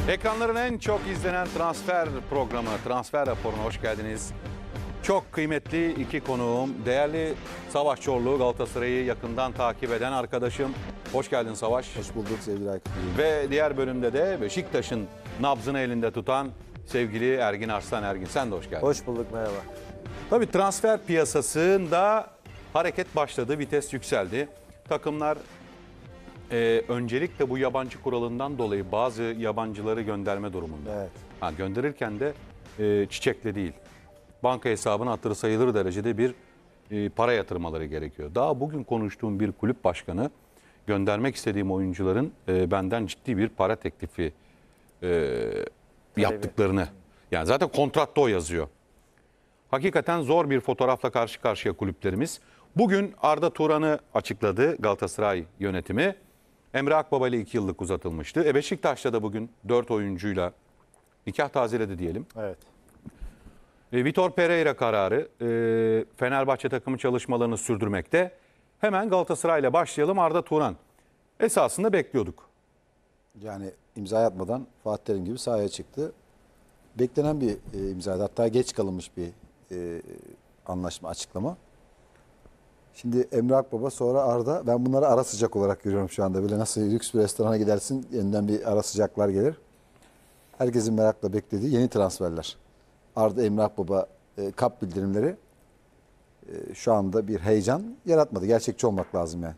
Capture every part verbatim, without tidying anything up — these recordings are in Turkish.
Ekranların en çok izlenen transfer programı, Transfer Raporu'na hoş geldiniz. Çok kıymetli iki konuğum, değerli Savaş Çorlu, Galatasaray'ı yakından takip eden arkadaşım. Hoş geldin Savaş. Hoş bulduk sevgili Aykut. Ve diğer bölümde de Beşiktaş'ın nabzını elinde tutan sevgili Ergin Arslan. Ergin, sen de hoş geldin. Hoş bulduk, merhaba. Tabii transfer piyasasında hareket başladı, vites yükseldi. Takımlar e, öncelikle bu yabancı kuralından dolayı bazı yabancıları gönderme durumunda. Evet. Ha, gönderirken de e, çiçekle değil, banka hesabına hatırı sayılır derecede bir e, para yatırmaları gerekiyor. Daha bugün konuştuğum bir kulüp başkanı göndermek istediğim oyuncuların e, benden ciddi bir para teklifi e, yaptıklarını. Yani zaten kontratta o yazıyor. Hakikaten zor bir fotoğrafla karşı karşıya kulüplerimiz. Bugün Arda Turan'ı açıkladı Galatasaray yönetimi. Emre Akbaba ile iki yıllık uzatılmıştı. E Beşiktaş'ta da bugün dört oyuncuyla nikah tazeledi diyelim. Evet. E, Vitor Pereira kararı e, Fenerbahçe takımı çalışmalarını sürdürmekte. Hemen Galatasaray ile başlayalım. Arda Turan. Esasında bekliyorduk. Yani imza atmadan Fatih Terim gibi sahaya çıktı. Beklenen bir e, imzaydı. Hatta geç kalınmış bir e, anlaşma, açıklama. Şimdi Emre Akbaba, sonra Arda. Ben bunları ara sıcak olarak görüyorum şu anda. Böyle nasıl lüks bir restorana gidersin, yeniden bir ara sıcaklar gelir. Herkesin merakla beklediği yeni transferler. Arda, Emre Akbaba e, kap bildirimleri e, şu anda bir heyecan yaratmadı. Gerçekçi olmak lazım yani.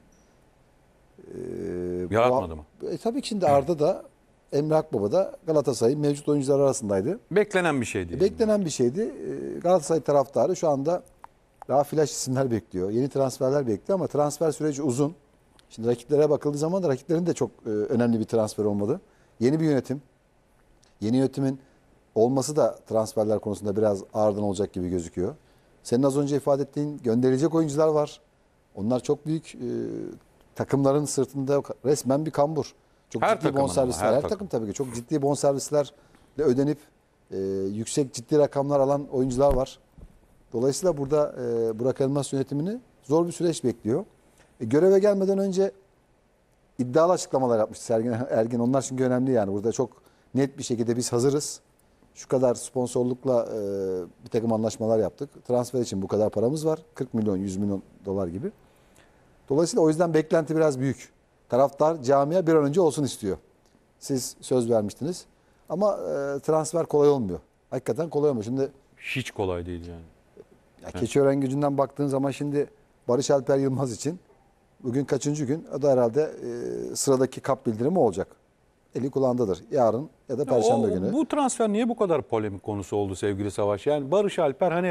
E, Yaratmadı bu, mı? E, tabii ki şimdi Arda da Emre Akbaba da Galatasaray'ın mevcut oyuncular arasındaydı. Beklenen bir şeydi. E, beklenen bir şeydi. E, Galatasaray taraftarı şu anda daha flash isimler bekliyor. Yeni transferler bekliyor ama transfer süreci uzun. Şimdi rakiplere bakıldığı zaman da rakiplerin de çok e, önemli bir transfer olmadı. Yeni bir yönetim. Yeni yönetimin olması da transferler konusunda biraz ağırdan olacak gibi gözüküyor. Senin az önce ifade ettiğin gönderilecek oyuncular var. Onlar çok büyük e, takımların sırtında resmen bir kambur. Çok Her ciddi takımın bonservisler. ama, her Her, takım. takım tabii ki çok ciddi bonservislerle ödenip e, yüksek ciddi rakamlar alan oyuncular var. Dolayısıyla burada e, Burak Elmas yönetimini zor bir süreç bekliyor. E, göreve gelmeden önce iddialı açıklamalar yapmıştı Ergin, Ergin. Onlar çünkü önemli yani. Burada çok net bir şekilde biz hazırız. Şu kadar sponsorlukla e, bir takım anlaşmalar yaptık. Transfer için bu kadar paramız var. kırk milyon, yüz milyon dolar gibi. Dolayısıyla o yüzden beklenti biraz büyük. Taraftar, camia bir an önce olsun istiyor. Siz söz vermiştiniz. Ama e, transfer kolay olmuyor. Hakikaten kolay olmuyor. Şimdi Hiç kolay değil yani. ya Keçiören Gücü'nden baktığın zaman şimdi Barış Alper Yılmaz için bugün kaçıncı gün? O da herhalde e, sıradaki kap bildirimi olacak. Eli kulağındadır. Yarın ya da Perşembe O- günü. Bu transfer niye bu kadar polemik konusu oldu sevgili Savaş? Yani Barış Alper, hani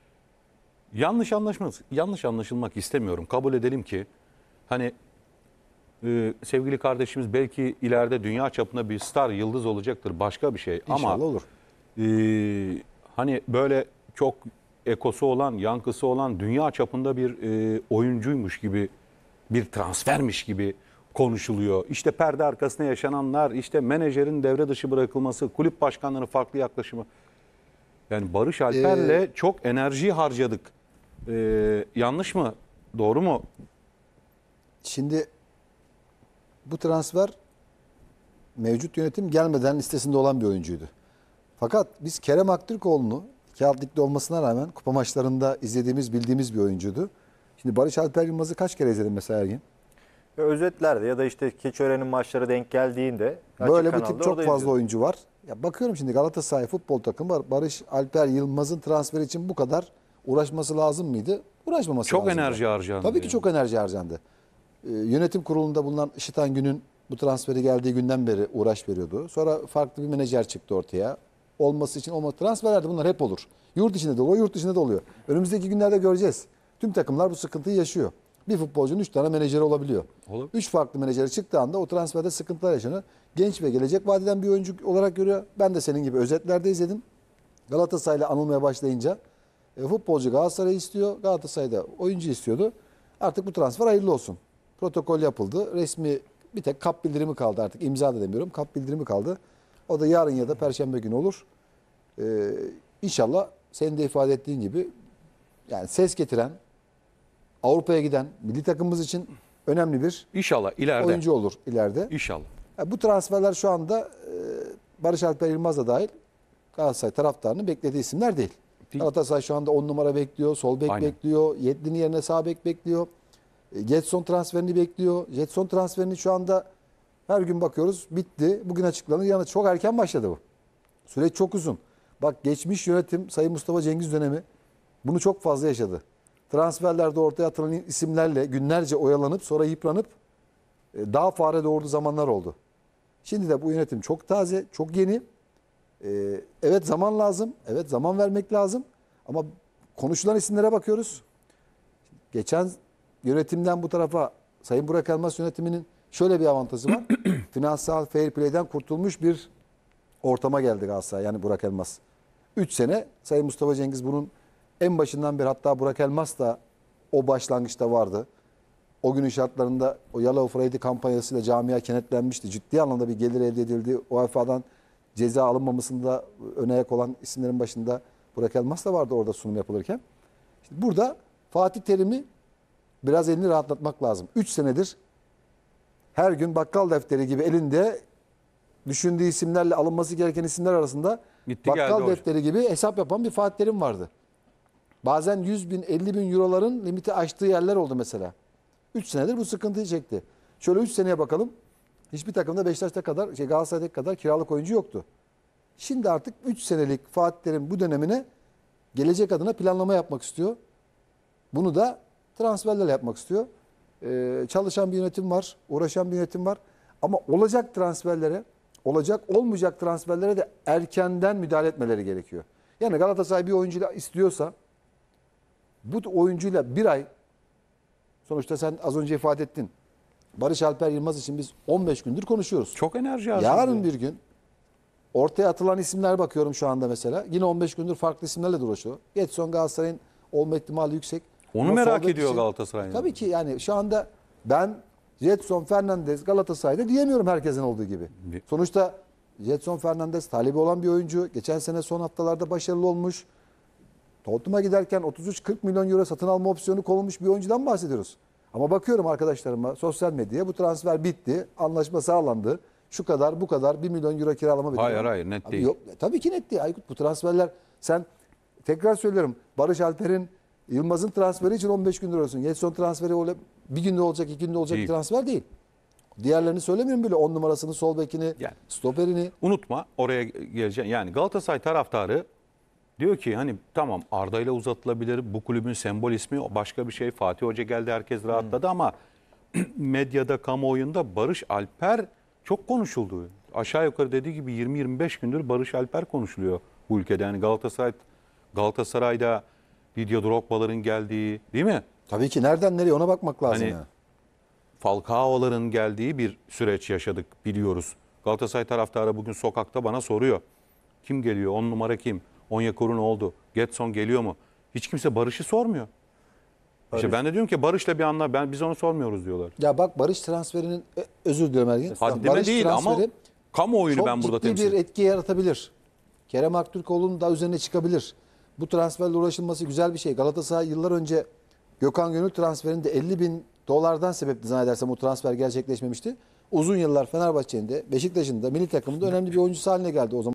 yanlış anlaşılmak, yanlış anlaşılmak istemiyorum. Kabul edelim ki hani e, sevgili kardeşimiz belki ileride dünya çapında bir star, yıldız olacaktır, başka bir şey. İnşallah Ama olur. e, hani böyle çok ekosu olan, yankısı olan, dünya çapında bir e, oyuncuymuş gibi, bir transfermiş gibi konuşuluyor. İşte perde arkasında yaşananlar, işte menajerin devre dışı bırakılması, kulüp başkanlarının farklı yaklaşımı. Yani Barış Alper'le Ee, çok enerji harcadık. Ee, yanlış mı? Doğru mu? Şimdi bu transfer mevcut yönetim gelmeden listesinde olan bir oyuncuydu. Fakat biz Kerem Aktürkoğlu'nu Kağıt Lig'de olmasına rağmen kupa maçlarında izlediğimiz, bildiğimiz bir oyuncuydu. Şimdi Barış Alper Yılmaz'ı kaç kere izledin mesela Ergin? Ve özetlerde ya da işte Keçiören'in maçları denk geldiğinde açık Böyle bu kanalda tip çok orada fazla izliyorum. oyuncu var. Ya bakıyorum şimdi Galatasaray futbol takımı var. Barış Alper Yılmaz'ın transferi için bu kadar uğraşması lazım mıydı? Uğraşmaması Çok lazım. enerji harcandı Tabii ki yani. çok enerji harcandı. Ee, yönetim kurulunda bulunan Işıtan Gün'ün bu transferi geldiği günden beri uğraş veriyordu. Sonra farklı bir menajer çıktı ortaya. Olması için olmadı. Transferlerde bunlar hep olur. Yurt içinde de oluyor, yurt dışında da oluyor. Önümüzdeki günlerde göreceğiz. Tüm takımlar bu sıkıntıyı yaşıyor. Bir futbolcunun üç tane menajeri olabiliyor. Olabilir. Üç farklı menajeri çıktığı anda o transferde sıkıntılar yaşanıyor. Genç ve gelecek vadeden bir oyuncu olarak görüyor. Ben de senin gibi özetlerde izledim. Galatasaray'la anılmaya başlayınca e, futbolcu Galatasaray istiyor. Galatasaray'da oyuncu istiyordu. Artık bu transfer hayırlı olsun. Protokol yapıldı. Resmi bir tek kap bildirimi kaldı artık. İmza da demiyorum. Kap bildirimi kaldı. O da yarın ya da Perşembe günü olur. Ee, İnşallah senin de ifade ettiğin gibi yani ses getiren, Avrupa'ya giden milli takımımız için önemli bir İnşallah ileride. oyuncu olur ileride. İnşallah. Yani bu transferler şu anda e, Barış Alper Yılmaz da dahil Galatasaray taraftarının beklediği isimler değil. Değil. Galatasaray şu anda on numara bekliyor, sol bek Aynen. bekliyor, Yedlin'in yerine sağ bek bekliyor. E, Getson transferini bekliyor. Getson transferini şu anda her gün bakıyoruz bitti. Bugün açıklanır. Yani çok erken başladı bu. Süreç çok uzun. Bak geçmiş yönetim Sayın Mustafa Cengiz dönemi bunu çok fazla yaşadı. Transferlerde ortaya atılan isimlerle günlerce oyalanıp sonra yıpranıp e, daha fare doğurduğu zamanlar oldu. Şimdi de bu yönetim çok taze, çok yeni. Ee, evet zaman lazım. Evet zaman vermek lazım. Ama konuşulan isimlere bakıyoruz. Geçen yönetimden bu tarafa Sayın Burak Elmas yönetiminin şöyle bir avantajı var. Finansal fair play'den kurtulmuş bir ortama geldi Galatasaray. Yani Burak Elmas. üç sene Sayın Mustafa Cengiz bunun en başından beri, hatta Burak Elmas da o başlangıçta vardı. O günün şartlarında o Yellow Friday kampanyasıyla camia kenetlenmişti. Ciddi anlamda bir gelir elde edildi. O UEFA'dan ceza alınmamasında öne ayak olan isimlerin başında Burak Elmas da vardı orada sunum yapılırken. Şimdi burada Fatih Terim'i biraz elini rahatlatmak lazım. üç senedir her gün bakkal defteri gibi elinde düşündüğü isimlerle alınması gereken isimler arasında Gitti geldi bakkal hocam. defteri gibi hesap yapan bir Fatih Terim vardı. Bazen yüz bin, elli bin euroların limiti aştığı yerler oldu mesela. üç senedir bu sıkıntıyı çekti. Şöyle üç seneye bakalım. Hiçbir takımda Beşiktaş'ta kadar, şey Galatasaray'daki kadar kiralık oyuncu yoktu. Şimdi artık üç senelik Fatih Terim bu dönemine gelecek adına planlama yapmak istiyor. Bunu da transferlerle yapmak istiyor. Ee, çalışan bir yönetim var, uğraşan bir yönetim var. Ama olacak transferlere, olacak olmayacak transferlere de erkenden müdahale etmeleri gerekiyor. Yani Galatasaray bir oyuncuyla istiyorsa bu oyuncuyla bir ay, sonuçta sen az önce ifade ettin. Barış Alper Yılmaz için biz on beş gündür konuşuyoruz. Çok enerji harcadı. Yarın bir gün ortaya atılan isimler bakıyorum şu anda mesela. Yine on beş gündür farklı isimlerle dolaşıyor. Getson Galatasaray'ın olma ihtimali yüksek. Onu Ama merak sol bek ediyor için- Galatasaray. Tabii ki yani şu anda ben Jetson Fernandez Galatasaray'da diyemiyorum herkesin olduğu gibi. Bir- Sonuçta Jetson Fernandez talibi olan bir oyuncu. Geçen sene son haftalarda başarılı olmuş. Tottenham'a giderken otuz üç kırk milyon euro satın alma opsiyonu konulmuş bir oyuncudan bahsediyoruz. Ama bakıyorum arkadaşlarıma sosyal medyaya, bu transfer bitti. Anlaşma sağlandı. Şu kadar bu kadar bir milyon euro kiralama bedeli. Hayır, hayır, net Abi değil. Yok, tabii ki net değil Aykut. Bu transferler, sen tekrar söylüyorum, Barış Alper'in, Yılmaz'ın transferi için on beş gündür olsun. Getson transferi öyle bir günde olacak, iki günde olacak Değil. bir transfer değil. Diğerlerini söylemiyorum bile. on numarasını, sol bekini, Yani. stoperini. Unutma, oraya geleceğim. Yani Galatasaray taraftarı diyor ki hani tamam Arda ile uzatılabilir. Bu kulübün sembol ismi o başka bir şey. Fatih Hoca geldi, herkes rahatladı ama medyada, kamuoyunda Barış Alper çok konuşuldu. Aşağı yukarı dediği gibi yirmi yirmi beş gündür Barış Alper konuşuluyor bu ülkede. Yani Galatasaray Galatasaray'da Didier Drogba'ların geldiği, değil mi? Tabii ki nereden nereye ona bakmak lazım. Hani yani. Falcao'ların geldiği bir süreç yaşadık, biliyoruz. Galatasaray taraftarı bugün sokakta bana soruyor. Kim geliyor? on numara kim? Onyekuru ne oldu? Getson geliyor mu? Hiç kimse Barış'ı sormuyor. İşte ben de diyorum ki Barış'la bir anla, ben biz onu sormuyoruz diyorlar. Ya bak, Barış transferinin, e, özür dilerim Ergin. Haddime Barış değil ama transferi kamuoyunu çok ben burada ciddi temsil bir ediyorum. etki yaratabilir. Kerem Aktürkoğlu'nun da üzerine çıkabilir. Bu transferle uğraşılması güzel bir şey. Galatasaray yıllar önce Gökhan Gönül transferinde elli bin dolardan sebepli zannedersem o transfer gerçekleşmemişti. Uzun yıllar Fenerbahçe'nin de, Beşiktaş'ın da, milli takımında önemli bir oyuncusu haline geldi o zaman.